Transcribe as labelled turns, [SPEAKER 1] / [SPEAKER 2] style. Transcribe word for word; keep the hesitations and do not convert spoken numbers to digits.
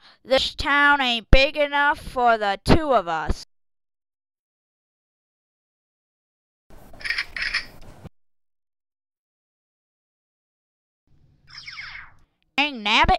[SPEAKER 1] This town ain't big enough for the two of us. Dang nabbit.